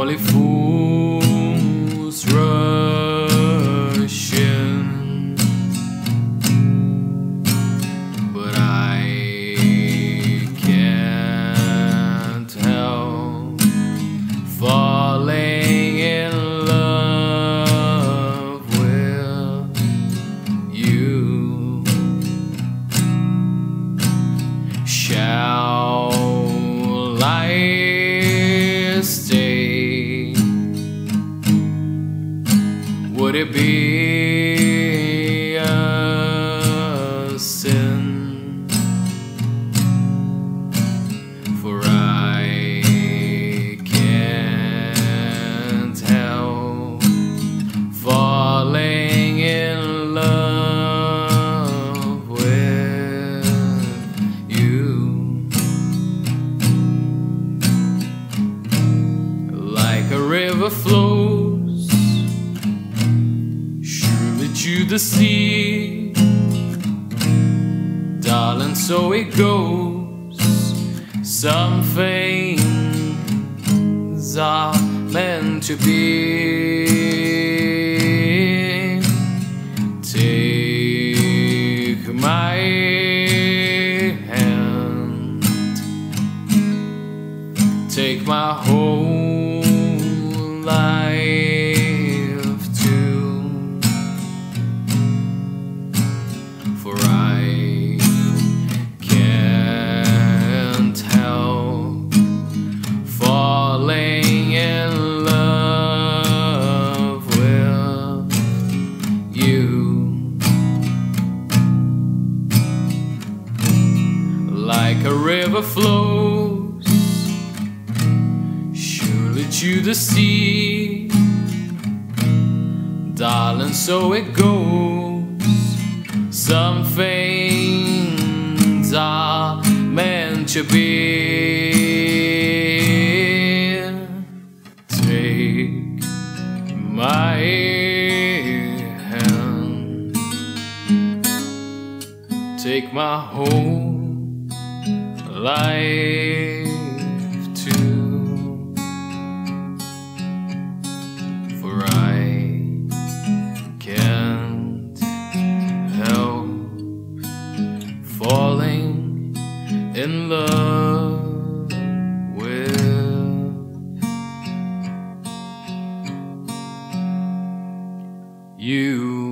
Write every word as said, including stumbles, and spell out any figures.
Only fools rush in, but I can't help falling in love with you. Shall I stay? Would it be a sin? For I can't help falling in love with you. Like a river flows surely to the sea, darling, so it goes. Some things are meant to be. Take my hand, take my whole life too, for I can't help falling in love with you. Like a river flows surely to the sea, darling, so it goes. Some things are meant to be. Take my hand, take my whole life too, for I can't help falling in love with you.